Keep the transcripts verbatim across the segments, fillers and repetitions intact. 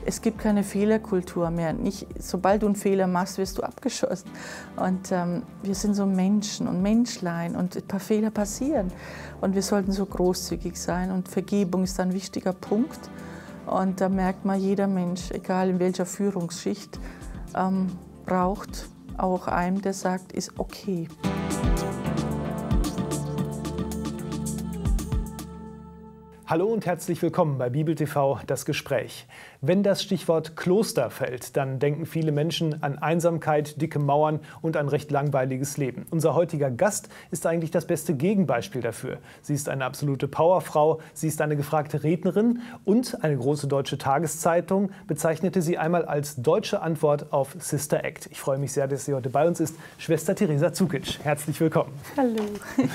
es gibt keine Fehlerkultur mehr. Nicht, sobald du einen Fehler machst, wirst du abgeschossen. Und ähm, wir sind so Menschen und Menschlein und ein paar Fehler passieren. Und wir sollten so großzügig sein und Vergebung ist ein wichtiger Punkt. Und da merkt man, jeder Mensch, egal in welcher Führungsschicht, ähm, braucht auch einen, der sagt, ist okay. Hallo und herzlich willkommen bei Bibel T V, das Gespräch. Wenn das Stichwort Kloster fällt, dann denken viele Menschen an Einsamkeit, dicke Mauern und ein recht langweiliges Leben. Unser heutiger Gast ist eigentlich das beste Gegenbeispiel dafür. Sie ist eine absolute Powerfrau, sie ist eine gefragte Rednerin und eine große deutsche Tageszeitung bezeichnete sie einmal als deutsche Antwort auf Sister Act. Ich freue mich sehr, dass sie heute bei uns ist, Schwester Teresa Zukic. Herzlich willkommen. Hallo.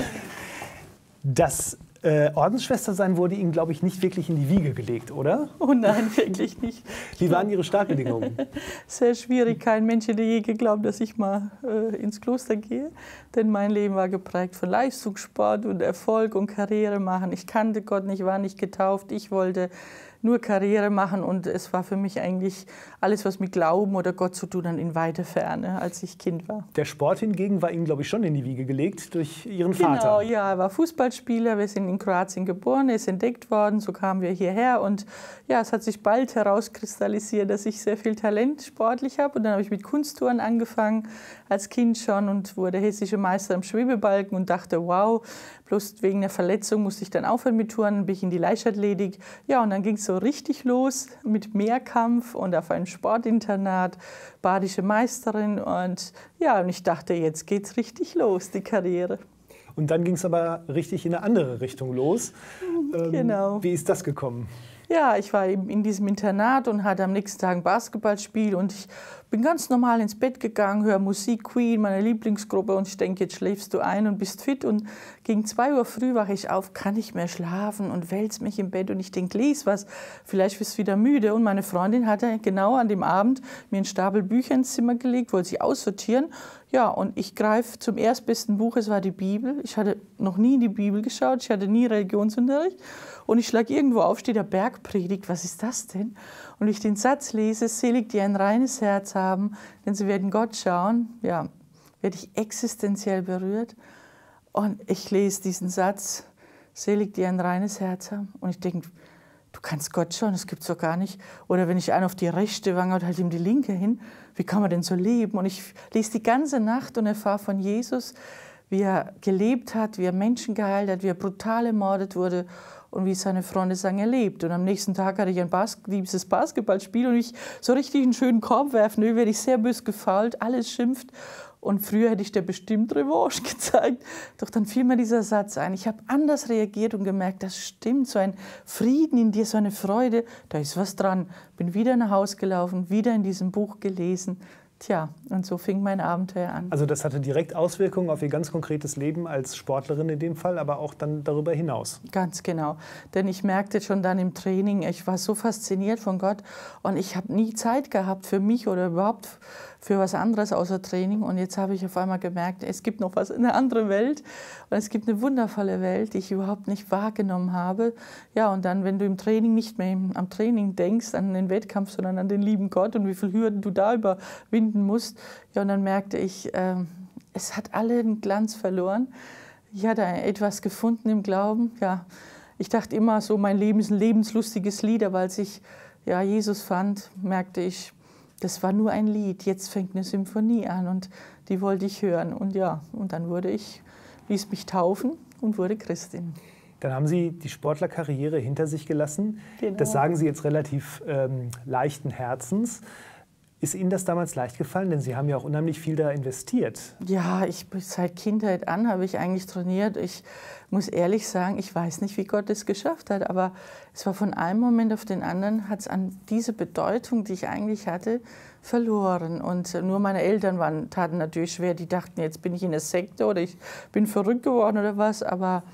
Das Äh, Ordensschwester-sein wurde Ihnen, glaube ich, nicht wirklich in die Wiege gelegt, oder? Oh nein, wirklich nicht. Wie waren Ihre Startbedingungen? Sehr schwierig. Kein Mensch hätte je geglaubt, dass ich mal äh, ins Kloster gehe. Denn mein Leben war geprägt von Leistungssport und Erfolg und Karriere machen. Ich kannte Gott nicht, war nicht getauft. Ich wollte nur Karriere machen und es war für mich eigentlich alles, was mit Glauben oder Gott zu tun hat, in weiter Ferne, als ich Kind war. Der Sport hingegen war Ihnen, glaube ich, schon in die Wiege gelegt durch Ihren Genau, Vater. Genau, ja, er war Fußballspieler. Wir sind in Kroatien geboren, er ist entdeckt worden, so kamen wir hierher und ja, es hat sich bald herauskristallisiert, dass ich sehr viel Talent sportlich habe und dann habe ich mit Kunsttouren angefangen, als Kind schon und wurde hessische Meister im Schwebebalken und dachte, wow, bloß wegen der Verletzung musste ich dann aufhören mit Touren, bin ich in die Leichtathletik. Ja, und dann ging es so richtig los mit Mehrkampf und auf ein Sportinternat, badische Meisterin und ja, und ich dachte, jetzt geht's richtig los, die Karriere. Und dann ging es aber richtig in eine andere Richtung los. Ähm, genau. Wie ist das gekommen? Ja, ich war eben in diesem Internat und hatte am nächsten Tag ein Basketballspiel und ich bin ganz normal ins Bett gegangen, höre Musik, Queen, meine Lieblingsgruppe und ich denke, jetzt schläfst du ein und bist fit und gegen zwei Uhr früh wache ich auf, kann nicht mehr schlafen und wälze mich im Bett und ich denke, lies was, vielleicht bist du wieder müde und meine Freundin hatte genau an dem Abend mir einen Stapel Bücher ins Zimmer gelegt, wollte sie aussortieren. Ja, und ich greife zum erstbesten Buch, es war die Bibel. Ich hatte noch nie in die Bibel geschaut, ich hatte nie Religionsunterricht. Und ich schlage irgendwo auf, steht der Bergpredigt, was ist das denn? Und ich den Satz lese, selig, die ein reines Herz haben, denn sie werden Gott schauen. Ja, werde ich existenziell berührt. Und ich lese diesen Satz, selig, die ein reines Herz haben. Und ich denke, du kannst Gott schauen, das gibt es doch gar nicht. Oder wenn ich einen auf die rechte Wange und halt ihm die linke hin, wie kann man denn so leben? Und ich lese die ganze Nacht und erfahre von Jesus, wie er gelebt hat, wie er Menschen geheilt hat, wie er brutal ermordet wurde und wie seine Freunde sagen, er lebt. Und am nächsten Tag hatte ich ein Bas dieses Basketballspiel und ich so richtig einen schönen Korb werfen, nö, werde ich sehr bös gefoult, alles schimpft. Und früher hätte ich dir bestimmt Revanche gezeigt. Doch dann fiel mir dieser Satz ein. Ich habe anders reagiert und gemerkt, das stimmt, so ein Frieden in dir, so eine Freude, da ist was dran. Bin wieder nach Hause gelaufen, wieder in diesem Buch gelesen. Tja, und so fing mein Abenteuer an. Also das hatte direkt Auswirkungen auf Ihr ganz konkretes Leben als Sportlerin in dem Fall, aber auch dann darüber hinaus. Ganz genau, denn ich merkte schon dann im Training, ich war so fasziniert von Gott und ich habe nie Zeit gehabt für mich oder überhaupt für was anderes außer Training. Und jetzt habe ich auf einmal gemerkt, es gibt noch was, eine andere Welt und es gibt eine wundervolle Welt, die ich überhaupt nicht wahrgenommen habe. Ja, und dann, wenn du im Training nicht mehr im, am Training denkst, an den Wettkampf, sondern an den lieben Gott und wie viele Hürden du da überwinden musst, ja, und dann merkte ich, äh, es hat alle den Glanz verloren. Ich hatte etwas gefunden im Glauben. Ja, ich dachte immer so, mein Leben ist ein lebenslustiges Lied, aber als ich ja, Jesus fand, merkte ich, das war nur ein Lied. Jetzt fängt eine Symphonie an und die wollte ich hören. Und ja, und dann wurde ich, ließ mich taufen und wurde Christin. Dann haben Sie die Sportlerkarriere hinter sich gelassen. Genau. Das sagen Sie jetzt relativ ähm, leichten Herzens. Ist Ihnen das damals leicht gefallen? Denn Sie haben ja auch unheimlich viel da investiert. Ja, ich, seit Kindheit an habe ich eigentlich trainiert. Ich muss ehrlich sagen, ich weiß nicht, wie Gott es geschafft hat, aber es war von einem Moment auf den anderen, hat es an diese Bedeutung, die ich eigentlich hatte, verloren. Und nur meine Eltern waren, taten natürlich schwer, die dachten, jetzt bin ich in der Sekte oder ich bin verrückt geworden oder was, aber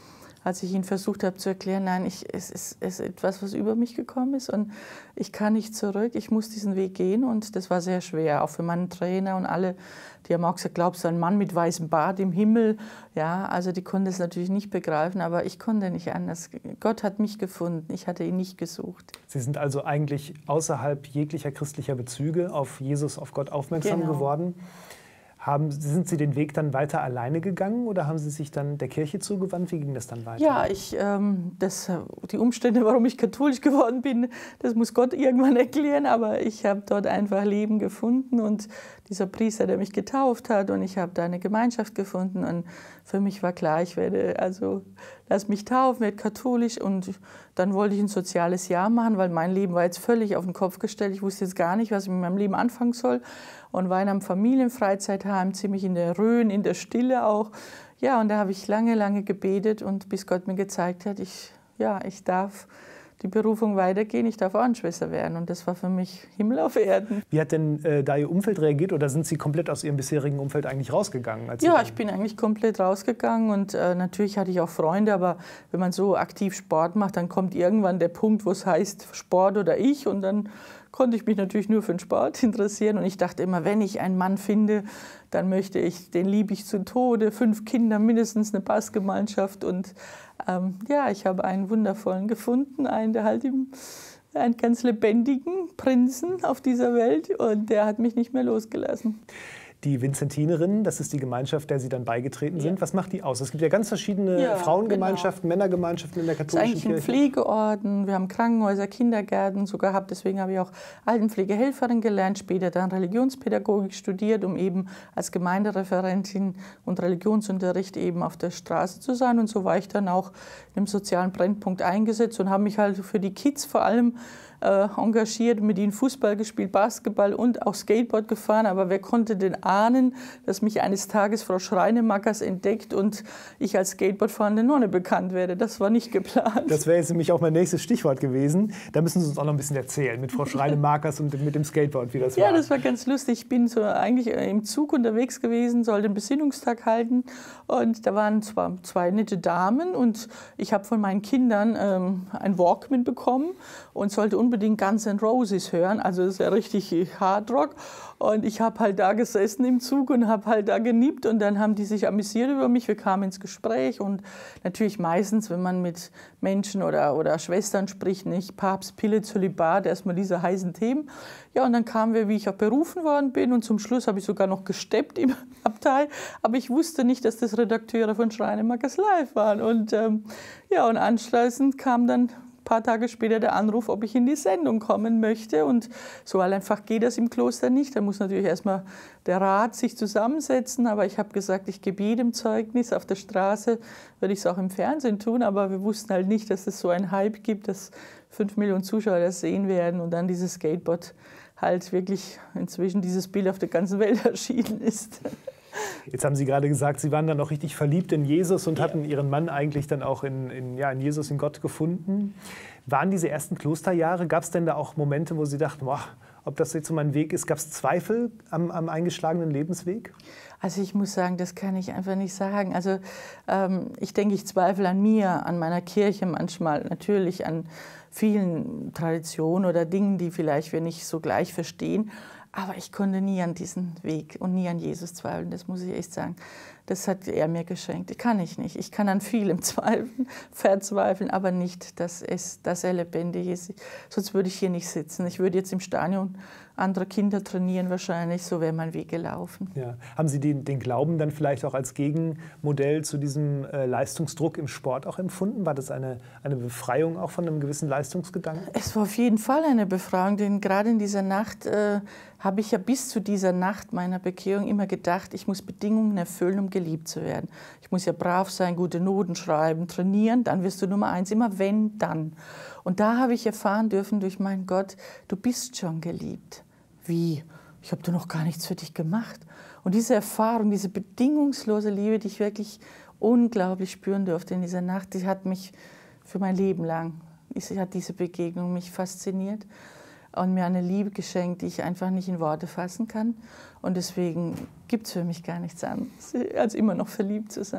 als ich ihnen versucht habe zu erklären, nein, ich, es, ist, es ist etwas, was über mich gekommen ist und ich kann nicht zurück, ich muss diesen Weg gehen und das war sehr schwer, auch für meinen Trainer und alle, die haben auch gesagt, glaubst du, ein Mann mit weißem Bart im Himmel? Ja, also die konnten es natürlich nicht begreifen, aber ich konnte nicht anders. Gott hat mich gefunden, ich hatte ihn nicht gesucht. Sie sind also eigentlich außerhalb jeglicher christlicher Bezüge auf Jesus, auf Gott aufmerksam Genau. geworden. Haben, sind Sie den Weg dann weiter alleine gegangen oder haben Sie sich dann der Kirche zugewandt? Wie ging das dann weiter? Ja, ich, ähm, das, die Umstände, warum ich katholisch geworden bin, das muss Gott irgendwann erklären, aber ich habe dort einfach Leben gefunden und dieser Priester, der mich getauft hat und ich habe da eine Gemeinschaft gefunden und für mich war klar, ich werde, also lass mich taufen, werde katholisch und dann wollte ich ein soziales Jahr machen, weil mein Leben war jetzt völlig auf den Kopf gestellt. Ich wusste jetzt gar nicht, was ich mit meinem Leben anfangen soll und war in einem Familienfreizeitheim, ziemlich in der Rhön, in der Stille auch. Ja, und da habe ich lange, lange gebetet und bis Gott mir gezeigt hat, ich, ja, ich darf die Berufung weitergehen, ich darf Ordensschwester werden und das war für mich Himmel auf Erden. Wie hat denn äh, da Ihr Umfeld reagiert oder sind Sie komplett aus Ihrem bisherigen Umfeld eigentlich rausgegangen? Als ja, ich bin eigentlich komplett rausgegangen und äh, natürlich hatte ich auch Freunde, aber wenn man so aktiv Sport macht, dann kommt irgendwann der Punkt, wo es heißt Sport oder ich und dann konnte ich mich natürlich nur für den Sport interessieren und ich dachte immer, wenn ich einen Mann finde, dann möchte ich, den liebe ich zu Tode, fünf Kinder, mindestens eine Passgemeinschaft und ähm, ja, ich habe einen wundervollen gefunden, einen, der halt im, einen ganz lebendigen Prinzen auf dieser Welt und der hat mich nicht mehr losgelassen. Die Vinzentinerinnen, das ist die Gemeinschaft, der Sie dann beigetreten sind. Ja. Was macht die aus? Es gibt ja ganz verschiedene ja, Frauengemeinschaften, genau. Männergemeinschaften in der katholischen Kirche. Es ist eigentlich ein Pflegeorden, wir haben Krankenhäuser, Kindergärten sogar gehabt. Deswegen habe ich auch Altenpflegehelferin gelernt, später dann Religionspädagogik studiert, um eben als Gemeindereferentin und Religionsunterricht eben auf der Straße zu sein. Und so war ich dann auch im sozialen Brennpunkt eingesetzt und habe mich halt für die Kids vor allem äh, engagiert, mit ihnen Fußball gespielt, Basketball und auch Skateboard gefahren. Aber wer konnte denn ahnen, dass mich eines Tages Frau Schreinemackers entdeckt und ich als Skateboardfahrende Nonne bekannt werde? Das war nicht geplant. Das wäre jetzt nämlich auch mein nächstes Stichwort gewesen. Da müssen Sie uns auch noch ein bisschen erzählen mit Frau Schreinemackers und mit dem Skateboard, wie das war. Ja, das war ganz lustig. Ich bin so eigentlich im Zug unterwegs gewesen, sollte einen Besinnungstag halten und da waren zwar zwei nette Damen und ich habe von meinen Kindern ähm, ein Walkman bekommen und sollte unbedingt Guns N' Roses hören, also das ist ja richtig Hardrock. Und ich habe halt da gesessen im Zug und habe halt da geniebt und dann haben die sich amüsiert über mich. Wir kamen ins Gespräch und natürlich meistens, wenn man mit Menschen oder, oder Schwestern spricht, nicht Papst, Pille, Zölibat, erstmal diese heißen Themen. Ja, und dann kamen wir, wie ich auch berufen worden bin und zum Schluss habe ich sogar noch gesteppt im Abteil. Aber ich wusste nicht, dass das Redakteure von Schreinemackers Live waren. Und ähm, ja, und anschließend kam dann ein paar Tage später der Anruf, ob ich in die Sendung kommen möchte. Und so einfach geht das im Kloster nicht. Da muss natürlich erstmal der Rat sich zusammensetzen. Aber ich habe gesagt, ich gebe jedem Zeugnis. Auf der Straße würde ich es auch im Fernsehen tun. Aber wir wussten halt nicht, dass es so einen Hype gibt, dass fünf Millionen Zuschauer das sehen werden. Und dann dieses Skateboard halt wirklich inzwischen dieses Bild auf der ganzen Welt erschienen ist. Jetzt haben Sie gerade gesagt, Sie waren dann auch richtig verliebt in Jesus und ja. hatten Ihren Mann eigentlich dann auch in, in, ja, in Jesus, in Gott gefunden. Waren diese ersten Klosterjahre, gab es denn da auch Momente, wo Sie dachten, boah, ob das jetzt so mein Weg ist, gab es Zweifel am, am eingeschlagenen Lebensweg? Also ich muss sagen, das kann ich einfach nicht sagen. Also ähm, ich denke, ich zweifle an mir, an meiner Kirche manchmal, natürlich an vielen Traditionen oder Dingen, die vielleicht wir nicht so gleich verstehen. Aber ich konnte nie an diesen Weg und nie an Jesus zweifeln, das muss ich echt sagen. Das hat er mir geschenkt. Kann ich nicht. Ich kann an vielem zweifeln, verzweifeln, aber nicht, dass, es, dass er lebendig ist. Sonst würde ich hier nicht sitzen. Ich würde jetzt im Stadion andere Kinder trainieren wahrscheinlich. So wäre mein Weg gelaufen. Ja. Haben Sie den, den Glauben dann vielleicht auch als Gegenmodell zu diesem äh, Leistungsdruck im Sport auch empfunden? War das eine, eine Befreiung auch von einem gewissen Leistungsgedanken? Es war auf jeden Fall eine Befreiung, denn gerade in dieser Nacht äh, habe ich ja bis zu dieser Nacht meiner Bekehrung immer gedacht, ich muss Bedingungen erfüllen, um geliebt zu werden. Ich muss ja brav sein, gute Noten schreiben, trainieren, dann wirst du Nummer eins, immer wenn, dann. Und da habe ich erfahren dürfen durch meinen Gott, du bist schon geliebt. Wie? Ich habe doch noch gar nichts für dich gemacht. Und diese Erfahrung, diese bedingungslose Liebe, die ich wirklich unglaublich spüren durfte in dieser Nacht, die hat mich für mein Leben lang, hat diese Begegnung mich fasziniert und mir eine Liebe geschenkt, die ich einfach nicht in Worte fassen kann. Und deswegen gibt es für mich gar nichts anderes, als immer noch verliebt zu sein.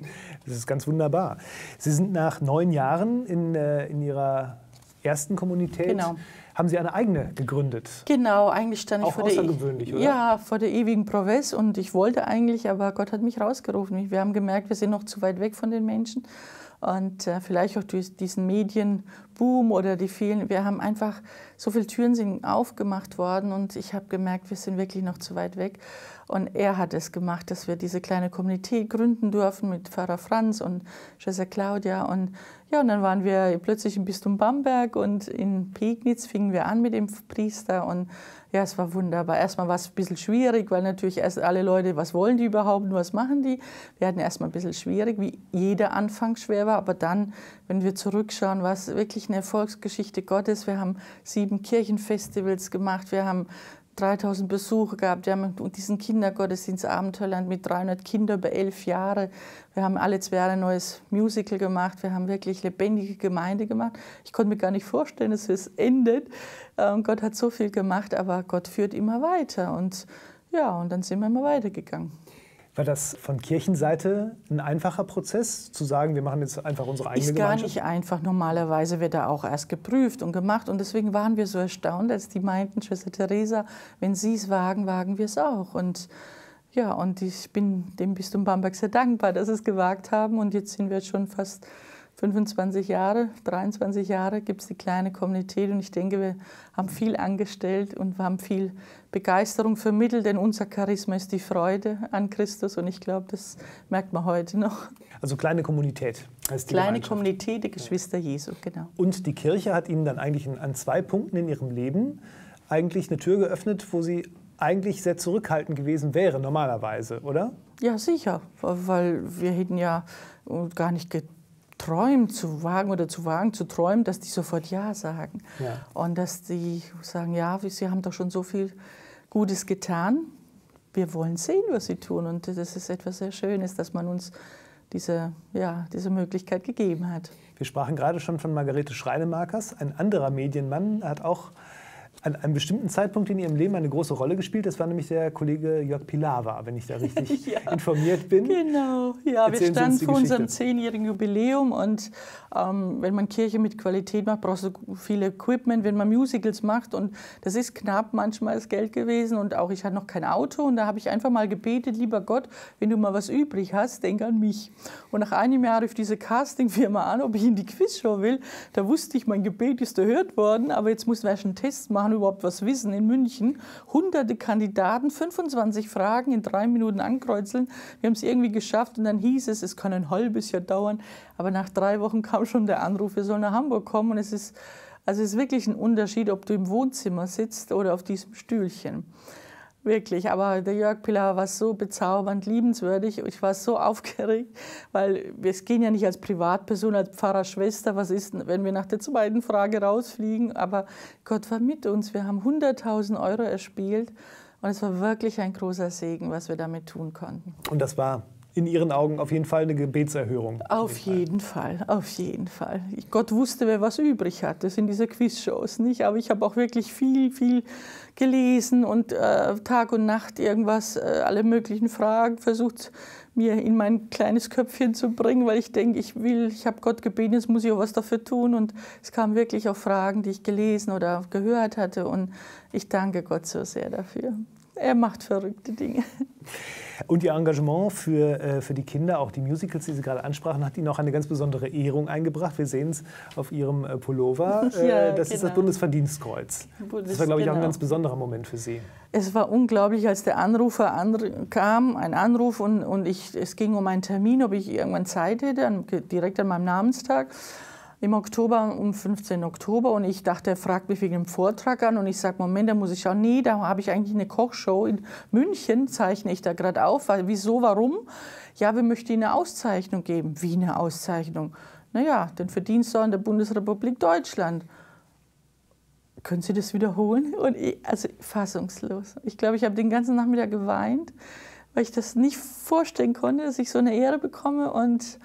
Das ist ganz wunderbar. Sie sind nach neun Jahren in, äh, in Ihrer ersten Kommunität. Genau. Haben Sie eine eigene gegründet? Genau, eigentlich stand ich Auch vor der, außergewöhnlich, oder? Ja, vor der ewigen Proves und ich wollte eigentlich, aber Gott hat mich rausgerufen. Wir haben gemerkt, wir sind noch zu weit weg von den Menschen und äh, vielleicht auch durch diesen Medienboom oder die vielen, wir haben einfach, so viele Türen sind aufgemacht worden und ich habe gemerkt, wir sind wirklich noch zu weit weg. Und er hat es gemacht, dass wir diese kleine Kommunität gründen durften mit Pfarrer Franz und Schwester Claudia. Und ja, und dann waren wir plötzlich im Bistum Bamberg und in Pegnitz fingen wir an mit dem Priester. Und ja, es war wunderbar. Erstmal war es ein bisschen schwierig, weil natürlich erst alle Leute, was wollen die überhaupt und was machen die? Wir hatten erstmal ein bisschen schwierig, wie jeder Anfang schwer war. Aber dann, wenn wir zurückschauen, war es wirklich eine Erfolgsgeschichte Gottes. Wir haben sieben Kirchenfestivals gemacht, wir haben dreitausend Besucher gehabt. Wir haben diesen Kindergottesdienst Abenteuerland mit dreihundert Kindern über elf Jahre. Wir haben alle zwei Jahre ein neues Musical gemacht. Wir haben wirklich lebendige Gemeinde gemacht. Ich konnte mir gar nicht vorstellen, dass es endet. Und Gott hat so viel gemacht, aber Gott führt immer weiter. Und ja, und dann sind wir immer weitergegangen. War das von Kirchenseite ein einfacher Prozess, zu sagen, wir machen jetzt einfach unsere eigene Ist gar Gemeinschaft? nicht einfach. Normalerweise wird da auch erst geprüft und gemacht. Und deswegen waren wir so erstaunt, als die meinten, Schwester Teresa, wenn Sie es wagen, wagen wir es auch. Und ja, und ich bin dem Bistum Bamberg sehr dankbar, dass sie es gewagt haben. Und jetzt sind wir jetzt schon fast fünfundzwanzig Jahre, dreiundzwanzig Jahre gibt es die kleine Kommunität. Und ich denke, wir haben viel angestellt und wir haben viel Begeisterung vermittelt, denn unser Charisma ist die Freude an Christus. Und ich glaube, das merkt man heute noch. Also kleine Kommunität heißt die Kleine Gemeinschaft. Kommunität der Geschwister Jesu, genau. Und die Kirche hat Ihnen dann eigentlich an zwei Punkten in Ihrem Leben eigentlich eine Tür geöffnet, wo Sie eigentlich sehr zurückhaltend gewesen wären, normalerweise, oder? Ja, sicher, weil wir hätten ja gar nicht geträumt zu wagen oder zu wagen, zu träumen, dass die sofort Ja sagen. Ja. Und dass die sagen, ja, Sie haben doch schon so viel Gutes getan, wir wollen sehen, was Sie tun. Und das ist etwas sehr Schönes, dass man uns diese, ja, diese Möglichkeit gegeben hat. Wir sprachen gerade schon von Margarete Schreinemakers. Ein anderer Medienmann hat auch an einem bestimmten Zeitpunkt in Ihrem Leben eine große Rolle gespielt. Das war nämlich der Kollege Jörg Pilawa, wenn ich da richtig ja, informiert bin. Genau, ja, Erzählen wir standen vor Geschichte. unserem zehnjährigen Jubiläum und ähm, wenn man Kirche mit Qualität macht, brauchst du viel Equipment, wenn man Musicals macht und das ist knapp manchmal das Geld gewesen und auch ich hatte noch kein Auto und da habe ich einfach mal gebetet, lieber Gott, wenn du mal was übrig hast, denk an mich. Und nach einem Jahr rief diese Castingfirma an, ob ich in die Quizshow will. Da wusste ich, mein Gebet ist erhört worden, aber jetzt mussten wir erst einen Test machen, überhaupt was wissen in München. Hunderte Kandidaten, fünfundzwanzig Fragen in drei Minuten ankreuzeln. Wir haben es irgendwie geschafft und dann hieß es, es kann ein halbes Jahr dauern. Aber nach drei Wochen kam schon der Anruf, wir sollen nach Hamburg kommen. Und es ist, also es ist wirklich ein Unterschied, ob du im Wohnzimmer sitzt oder auf diesem Stühlchen. Wirklich, aber der Jörg Pilawa war so bezaubernd, liebenswürdig. Ich war so aufgeregt, weil wir gehen ja nicht als Privatperson, als Pfarrerschwester. Was ist, wenn wir nach der zweiten Frage rausfliegen? Aber Gott war mit uns. Wir haben hunderttausend Euro erspielt und es war wirklich ein großer Segen, was wir damit tun konnten. Und das war in Ihren Augen auf jeden Fall eine Gebetserhörung? Auf jeden Fall, auf jeden Fall. Gott wusste, wer was übrig hat. Das sind diese Quizshows, nicht? Aber ich habe auch wirklich viel, viel gelesen und äh, Tag und Nacht irgendwas, äh, alle möglichen Fragen versucht, mir in mein kleines Köpfchen zu bringen, weil ich denke, ich will, ich habe Gott gebeten, jetzt muss ich auch was dafür tun. Und es kamen wirklich auch Fragen, die ich gelesen oder gehört hatte. Und ich danke Gott so sehr dafür. Er macht verrückte Dinge. Und Ihr Engagement für, äh, für die Kinder, auch die Musicals, die Sie gerade ansprachen, hat Ihnen auch eine ganz besondere Ehrung eingebracht. Wir sehen es auf Ihrem äh, Pullover. Äh, ja, das genau. ist das Bundesverdienstkreuz. Bundes, das war, glaube ich, genau. auch ein ganz besonderer Moment für Sie. Es war unglaublich, als der Anrufer an, kam, ein Anruf, und, und ich, es ging um einen Termin, ob ich irgendwann Zeit hätte, an, direkt an meinem Namenstag. Im Oktober, um fünfzehnten Oktober, und ich dachte, er fragt mich wegen dem Vortrag an und ich sage, Moment, da muss ich schauen, nee, da habe ich eigentlich eine Kochshow in München, zeichne ich da gerade auf, weil, wieso, warum? Ja, wir möchten Ihnen eine Auszeichnung geben. Wie eine Auszeichnung? Naja, den Verdienstorden der Bundesrepublik Deutschland. Können Sie das wiederholen? Und ich, also fassungslos. Ich glaube, ich habe den ganzen Nachmittag geweint, weil ich das nicht vorstellen konnte, dass ich so eine Ehre bekomme. Und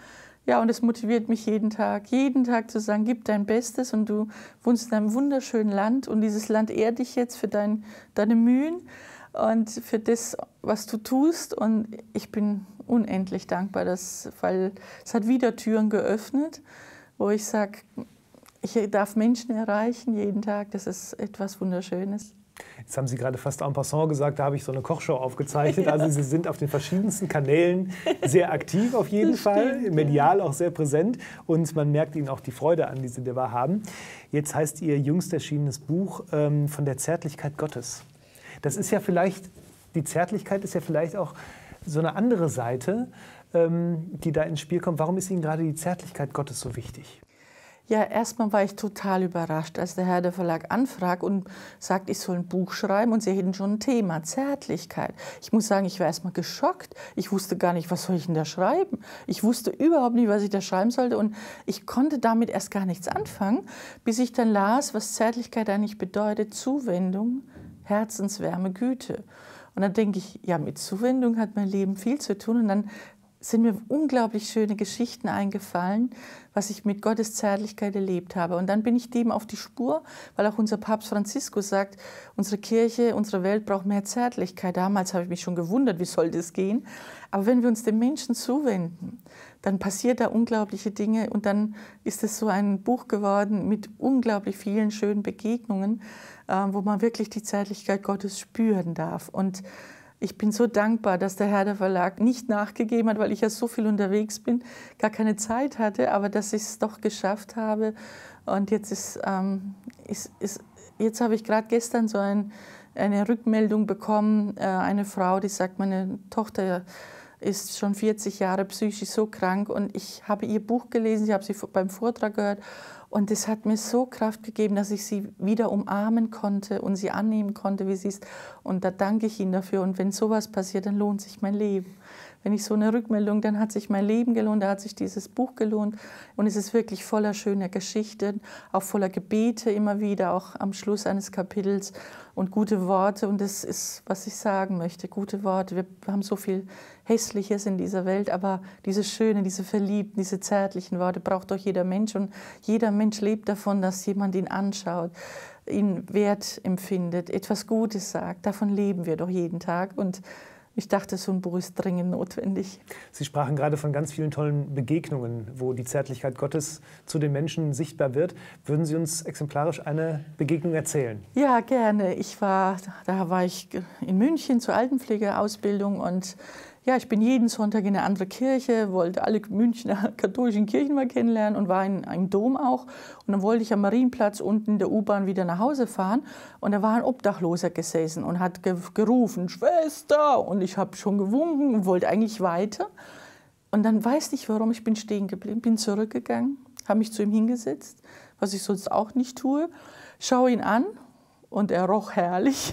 Ja, und es motiviert mich jeden Tag, jeden Tag zu sagen, gib dein Bestes und du wohnst in einem wunderschönen Land und dieses Land ehrt dich jetzt für dein, deine Mühen und für das, was du tust. Und ich bin unendlich dankbar, dass, weil es hat wieder Türen geöffnet, wo ich sage, ich darf Menschen erreichen jeden Tag, das ist etwas Wunderschönes. Jetzt haben Sie gerade fast en passant gesagt, da habe ich so eine Kochshow aufgezeichnet. Ja. Also Sie sind auf den verschiedensten Kanälen sehr aktiv auf jeden das Fall, stimmt, medial ja. auch sehr präsent und man merkt Ihnen auch die Freude an, die Sie da haben. Jetzt heißt Ihr jüngst erschienenes Buch ähm, von der Zärtlichkeit Gottes. Das ist ja vielleicht, die Zärtlichkeit ist ja vielleicht auch so eine andere Seite, ähm, die da ins Spiel kommt. Warum ist Ihnen gerade die Zärtlichkeit Gottes so wichtig? Ja, erstmal war ich total überrascht, als der Herr der Verlag anfragt und sagt, ich soll ein Buch schreiben und sie hätten schon ein Thema, Zärtlichkeit. Ich muss sagen, ich war erstmal geschockt. Ich wusste gar nicht, was soll ich denn da schreiben? Ich wusste überhaupt nicht, was ich da schreiben sollte und ich konnte damit erst gar nichts anfangen, bis ich dann las, was Zärtlichkeit eigentlich bedeutet, Zuwendung, Herzenswärme, Güte. Und dann denke ich, ja, mit Zuwendung hat mein Leben viel zu tun und dann sind mir unglaublich schöne Geschichten eingefallen, was ich mit Gottes Zärtlichkeit erlebt habe. Und dann bin ich dem auf die Spur, weil auch unser Papst Franziskus sagt, unsere Kirche, unsere Welt braucht mehr Zärtlichkeit. Damals habe ich mich schon gewundert, wie soll das gehen? Aber wenn wir uns den Menschen zuwenden, dann passiert da unglaubliche Dinge und dann ist es so ein Buch geworden mit unglaublich vielen schönen Begegnungen, wo man wirklich die Zärtlichkeit Gottes spüren darf. Und ich bin so dankbar, dass der Herr der Verlag nicht nachgegeben hat, weil ich ja so viel unterwegs bin, gar keine Zeit hatte, aber dass ich es doch geschafft habe. Und jetzt, ist, ähm, ist, ist, jetzt habe ich gerade gestern so ein, eine Rückmeldung bekommen, äh, eine Frau, die sagt, meine Tochter ist schon vierzig Jahre psychisch so krank und ich habe ihr Buch gelesen, ich habe sie beim Vortrag gehört und es hat mir so Kraft gegeben, dass ich sie wieder umarmen konnte und sie annehmen konnte, wie sie ist. Und da danke ich Ihnen dafür. Und wenn sowas passiert, dann lohnt sich mein Leben. Wenn ich so eine Rückmeldung, dann hat sich mein Leben gelohnt, da hat sich dieses Buch gelohnt. Und es ist wirklich voller schöner Geschichten, auch voller Gebete immer wieder, auch am Schluss eines Kapitels und gute Worte. Und das ist, was ich sagen möchte, gute Worte. Wir haben so viel Hässliches in dieser Welt, aber diese schönen, diese verliebten, diese zärtlichen Worte braucht doch jeder Mensch. Und jeder Mensch lebt davon, dass jemand ihn anschaut, ihn Wert empfindet, etwas Gutes sagt. Davon leben wir doch jeden Tag. Und ich dachte, so ein Buch ist dringend notwendig. Sie sprachen gerade von ganz vielen tollen Begegnungen, wo die Zärtlichkeit Gottes zu den Menschen sichtbar wird. Würden Sie uns exemplarisch eine Begegnung erzählen? Ja, gerne. Ich war, da war ich in München zur Altenpflegeausbildung und ja, ich bin jeden Sonntag in eine andere Kirche, wollte alle Münchner katholischen Kirchen mal kennenlernen und war in einem Dom auch. Und dann wollte ich am Marienplatz unten in der U-Bahn wieder nach Hause fahren. Und da war ein Obdachloser gesessen und hat gerufen, Schwester! Und ich habe schon gewunken und wollte eigentlich weiter. Und dann weiß nicht warum, ich bin stehen geblieben, bin zurückgegangen, habe mich zu ihm hingesetzt, was ich sonst auch nicht tue, schaue ihn an und er roch herrlich,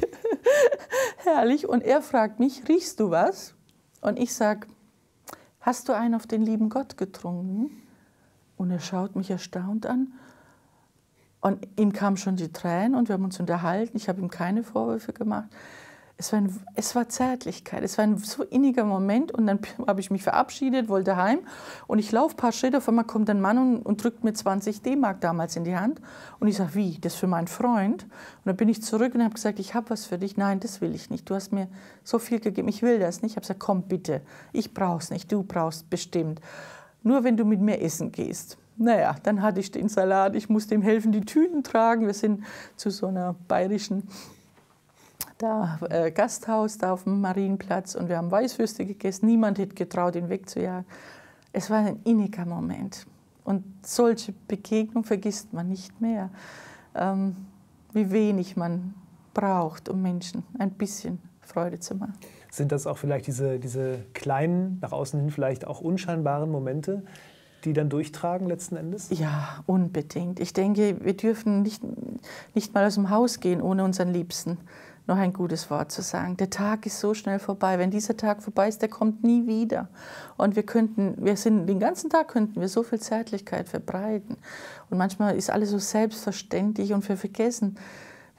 herrlich. Und er fragt mich, riechst du was? Und ich sage, hast du einen auf den lieben Gott getrunken? Und er schaut mich erstaunt an. Und ihm kamen schon die Tränen und wir haben uns unterhalten. Ich habe ihm keine Vorwürfe gemacht. Es war, ein, es war Zärtlichkeit, es war ein so inniger Moment. Und dann habe ich mich verabschiedet, wollte heim. Und ich laufe ein paar Schritte, auf einmal kommt ein Mann und, und drückt mir zwanzig D-Mark damals in die Hand. Und ich sage, wie, das für meinen Freund? Und dann bin ich zurück und habe gesagt, ich habe was für dich. Nein, das will ich nicht. Du hast mir so viel gegeben, ich will das nicht. Ich habe gesagt, komm bitte, ich brauche es nicht, du brauchst bestimmt. Nur wenn du mit mir essen gehst. Naja, dann hatte ich den Salat, ich musste ihm helfen, die Tüten tragen. Wir sind zu so einer bayerischen Da, äh, Gasthaus da auf dem Marienplatz und wir haben Weißwürste gegessen. Niemand hätte getraut, ihn wegzujagen. Es war ein inniger Moment. Und solche Begegnungen vergisst man nicht mehr. Ähm, wie wenig man braucht, um Menschen ein bisschen Freude zu machen. Sind das auch vielleicht diese, diese kleinen, nach außen hin vielleicht auch unscheinbaren Momente, die dann durchtragen letzten Endes? Ja, unbedingt. Ich denke, wir dürfen nicht, nicht mal aus dem Haus gehen, ohne unseren Liebsten noch ein gutes Wort zu sagen. Der Tag ist so schnell vorbei. Wenn dieser Tag vorbei ist, der kommt nie wieder. Und wir könnten, wir sind, den ganzen Tag könnten wir so viel Zärtlichkeit verbreiten. Und manchmal ist alles so selbstverständlich und wir vergessen, wie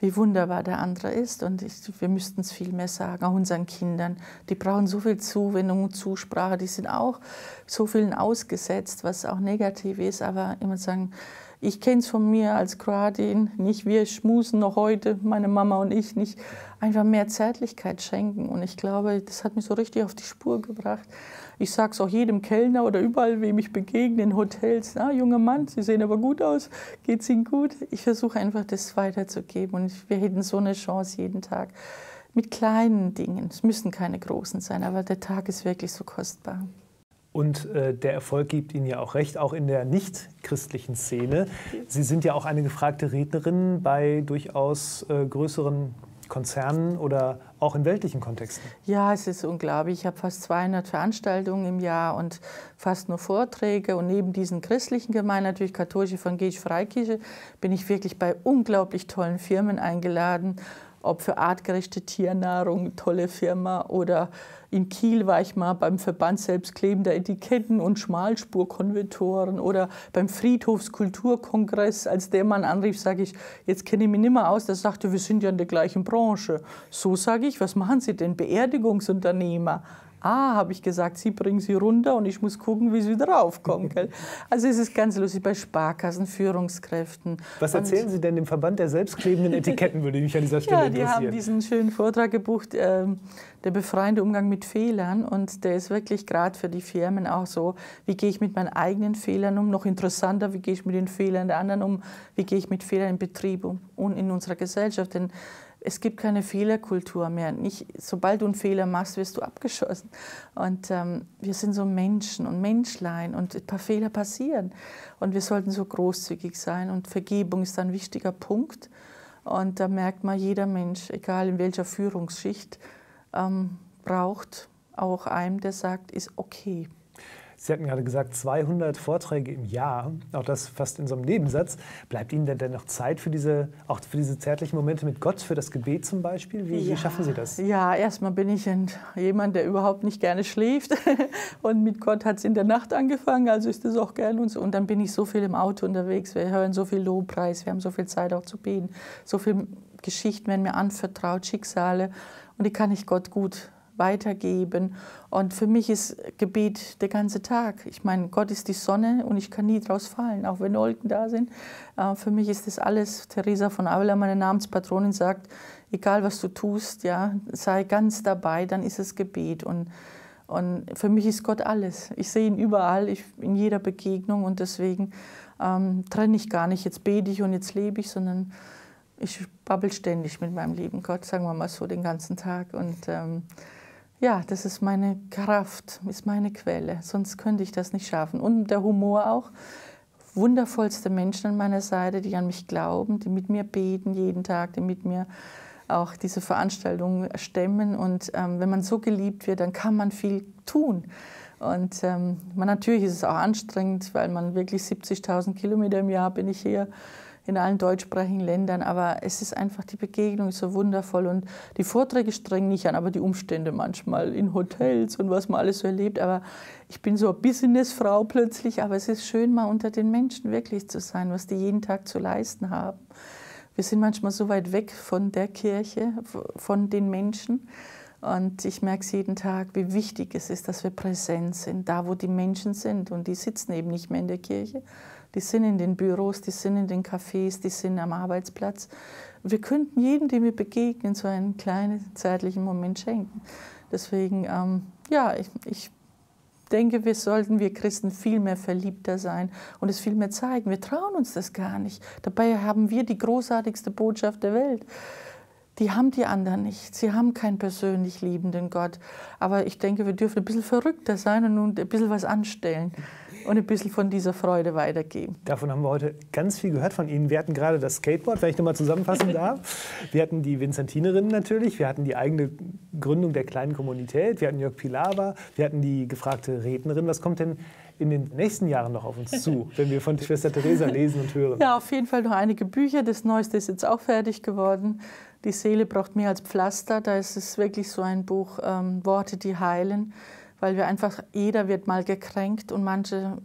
wie wunderbar der andere ist. Und ich, wir müssten es viel mehr sagen, auch unseren Kindern. Die brauchen so viel Zuwendung und Zusprache, die sind auch so vielen ausgesetzt, was auch negativ ist. Aber immer sagen, ich kenne es von mir als Kroatin, nicht wir schmusen noch heute, meine Mama und ich, nicht einfach mehr Zärtlichkeit schenken. Und ich glaube, das hat mich so richtig auf die Spur gebracht. Ich sage es auch jedem Kellner oder überall, wem ich begegne, in Hotels, ah, junger Mann, Sie sehen aber gut aus, geht's Ihnen gut? Ich versuche einfach, das weiterzugeben. Und wir hätten so eine Chance jeden Tag mit kleinen Dingen. Es müssen keine großen sein, aber der Tag ist wirklich so kostbar. Und äh, der Erfolg gibt Ihnen ja auch recht, auch in der nicht-christlichen Szene. Sie sind ja auch eine gefragte Rednerin bei durchaus äh, größeren Konzernen oder auch in weltlichen Kontexten. Ja, es ist unglaublich. Ich habe fast zweihundert Veranstaltungen im Jahr und fast nur Vorträge. Und neben diesen christlichen Gemeinden, natürlich katholische, evangelische, Freikirche, bin ich wirklich bei unglaublich tollen Firmen eingeladen. Ob für artgerechte Tiernahrung, tolle Firma, oder in Kiel war ich mal beim Verband selbstklebender Etiketten und Schmalspurkonvertoren oder beim Friedhofskulturkongress. Als der Mann anrief, sage ich, jetzt kenne ich mich nicht mehr aus. Der sagte, wir sind ja in der gleichen Branche. So sage ich, was machen Sie denn? Beerdigungsunternehmer. Ah, habe ich gesagt, Sie bringen sie runter und ich muss gucken, wie sie wieder raufkommen. Gell? Also es ist ganz lustig bei Sparkassen, Führungskräften. Was erzählen Sie denn dem Verband der selbstklebenden Etiketten, würde mich an dieser Stelle ja, interessieren. Die haben diesen schönen Vortrag gebucht, äh, der befreiende Umgang mit Fehlern. Und der ist wirklich gerade für die Firmen auch so, wie gehe ich mit meinen eigenen Fehlern um? Noch interessanter, wie gehe ich mit den Fehlern der anderen um? Wie gehe ich mit Fehlern im Betrieb um und in unserer Gesellschaft? Denn es gibt keine Fehlerkultur mehr. Nicht, sobald du einen Fehler machst, wirst du abgeschossen. Und ähm, wir sind so Menschen und Menschlein und ein paar Fehler passieren. Und wir sollten so großzügig sein. Und Vergebung ist ein wichtiger Punkt. Und da merkt man, jeder Mensch, egal in welcher Führungsschicht, ähm, braucht auch einen, der sagt, ist okay. Sie hatten gerade gesagt, zweihundert Vorträge im Jahr, auch das fast in so einem Nebensatz. Bleibt Ihnen denn noch Zeit für diese, auch für diese zärtlichen Momente mit Gott, für das Gebet zum Beispiel? Wie, ja, wie schaffen Sie das? Ja, erstmal bin ich ein, jemand, der überhaupt nicht gerne schläft. Und mit Gott hat es in der Nacht angefangen, also ist das auch gern. Und, so. Und dann bin ich so viel im Auto unterwegs, wir hören so viel Lobpreis, wir haben so viel Zeit auch zu beten. So viele Geschichten werden mir anvertraut, Schicksale. Und die kann ich Gott gut weitergeben. Und für mich ist Gebet der ganze Tag. Ich meine, Gott ist die Sonne und ich kann nie draus fallen, auch wenn Wolken da sind. Für mich ist das alles. Teresa von Avila, meine Namenspatronin, sagt, egal was du tust, ja, sei ganz dabei, dann ist es Gebet. Und, und für mich ist Gott alles. Ich sehe ihn überall, ich, in jeder Begegnung, und deswegen ähm, trenne ich gar nicht, jetzt bete ich und jetzt lebe ich, sondern ich babbel ständig mit meinem lieben Gott, sagen wir mal so, den ganzen Tag. Und ähm, ja, das ist meine Kraft, ist meine Quelle, sonst könnte ich das nicht schaffen. Und der Humor auch. Wundervollste Menschen an meiner Seite, die an mich glauben, die mit mir beten jeden Tag, die mit mir auch diese Veranstaltungen stemmen. Und ähm, wenn man so geliebt wird, dann kann man viel tun. Und ähm, man, natürlich ist es auch anstrengend, weil man wirklich siebzigtausend Kilometer im Jahr bin ich hier, in allen deutschsprachigen Ländern, aber es ist einfach, die Begegnung ist so wundervoll und die Vorträge strengen nicht an, aber die Umstände manchmal in Hotels und was man alles so erlebt, aber ich bin so eine Businessfrau plötzlich, aber es ist schön, mal unter den Menschen wirklich zu sein, was die jeden Tag zu leisten haben. Wir sind manchmal so weit weg von der Kirche, von den Menschen, und ich merke es jeden Tag, wie wichtig es ist, dass wir präsent sind, da wo die Menschen sind, und die sitzen eben nicht mehr in der Kirche. Die sind in den Büros, die sind in den Cafés, die sind am Arbeitsplatz. Wir könnten jedem, dem wir begegnen, so einen kleinen, zärtlichen Moment schenken. Deswegen, ähm, ja, ich, ich denke, wir sollten, wir Christen, viel mehr verliebter sein und es viel mehr zeigen. Wir trauen uns das gar nicht. Dabei haben wir die großartigste Botschaft der Welt. Die haben die anderen nicht. Sie haben keinen persönlich liebenden Gott. Aber ich denke, wir dürfen ein bisschen verrückter sein und ein bisschen was anstellen und ein bisschen von dieser Freude weitergeben. Davon haben wir heute ganz viel gehört von Ihnen. Wir hatten gerade das Skateboard, wenn ich nochmal zusammenfassen darf. Wir hatten die Vinzentinerinnen natürlich, wir hatten die eigene Gründung der kleinen Kommunität, wir hatten Jörg Pilawa, wir hatten die gefragte Rednerin. Was kommt denn in den nächsten Jahren noch auf uns zu, wenn wir von Schwester Teresa lesen und hören? Ja, auf jeden Fall noch einige Bücher. Das Neueste ist jetzt auch fertig geworden. Die Seele braucht mehr als Pflaster. Da ist es wirklich so ein Buch, ähm, Worte, die heilen. Weil wir einfach, jeder wird mal gekränkt und manche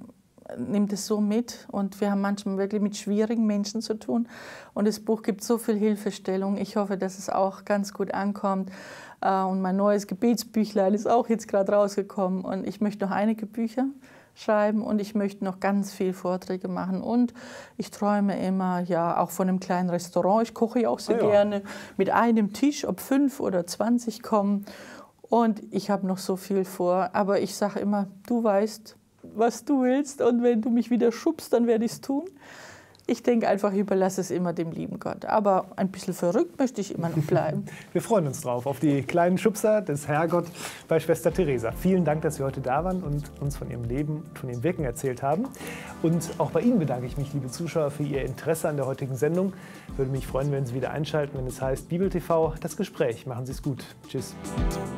nimmt es so mit. Und wir haben manchmal wirklich mit schwierigen Menschen zu tun. Und das Buch gibt so viel Hilfestellung. Ich hoffe, dass es auch ganz gut ankommt. Und mein neues Gebetsbüchlein ist auch jetzt gerade rausgekommen. Und ich möchte noch einige Bücher schreiben und ich möchte noch ganz viel Vorträge machen. Und ich träume immer ja auch von einem kleinen Restaurant. Ich koche ja auch sehr ah, ja. gerne mit einem Tisch, ob fünf oder zwanzig kommen. Und ich habe noch so viel vor. Aber ich sage immer, du weißt, was du willst. Und wenn du mich wieder schubst, dann werde ich es tun. Ich denke einfach, ich überlasse es immer dem lieben Gott. Aber ein bisschen verrückt möchte ich immer noch bleiben. Wir freuen uns drauf, auf die kleinen Schubser des Herrgott bei Schwester Theresa. Vielen Dank, dass Sie heute da waren und uns von Ihrem Leben, von Ihrem Wirken erzählt haben. Und auch bei Ihnen bedanke ich mich, liebe Zuschauer, für Ihr Interesse an der heutigen Sendung. Ich würde mich freuen, wenn Sie wieder einschalten, wenn es heißt Bibel T V, das Gespräch. Machen Sie es gut. Tschüss.